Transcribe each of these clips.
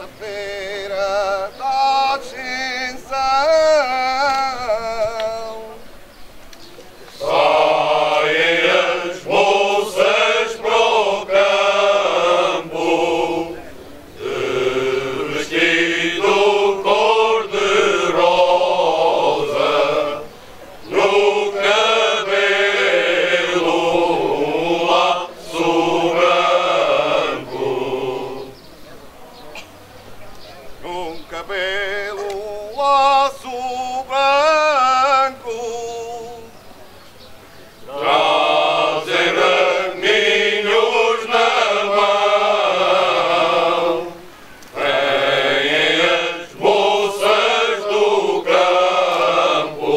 quinta-feira da Ascensão. Saem as moças para o campo, de vestido cor-de-rosa, no cabelo laço branco. Num cabelo laço branco, Trazem raminhos na mão, vêm as moças do campo,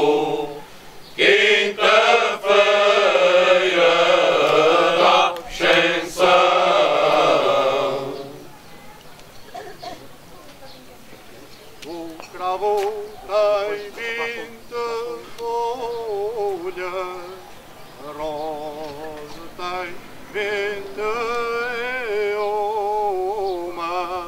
quinta-feira da Ascensão. o cravo tem 20 folhas, a rosa tem 21,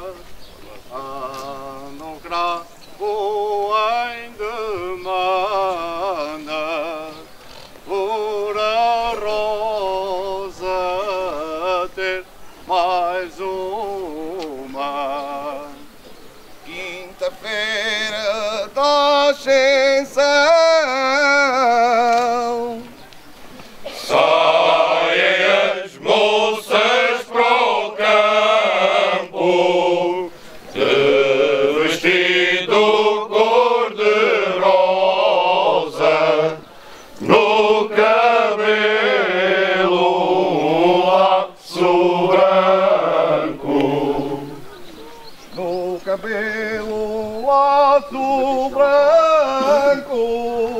no cravo em demanda, por a rosa ter mais uma. Quinta-feira da Ascensão. Saem as moças para o campo, de vestido cor-de-rosa, no cabelo laço branco. No cabelo laço branco,